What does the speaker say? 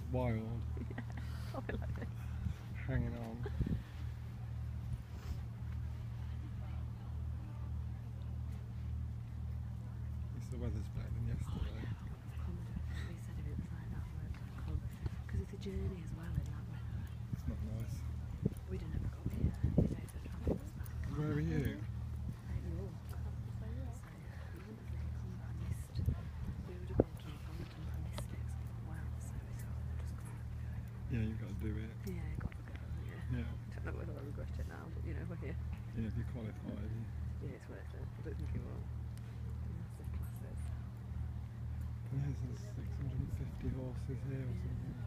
wild. Yeah. Oh, I love it. Hanging on. At least the weather's better than yesterday. We said if it was like that, we'd come. Because it's a journey as well in that weather. It's not nice. We'd have never got here the day the travel was back. Where are you? York. So we wouldn't have really come, but I missed. We would have gone to Northampton, but I missed it because I got well. So we thought we'll just come and do it. Yeah, you've got to do it. Yeah, got to go. Yeah. Yeah. I don't know whether I regret it now, but you know, we're here. Yeah, if you qualified. Yeah, it's worth it. I don't think it will. Massive classes. There's 650 horses here or something.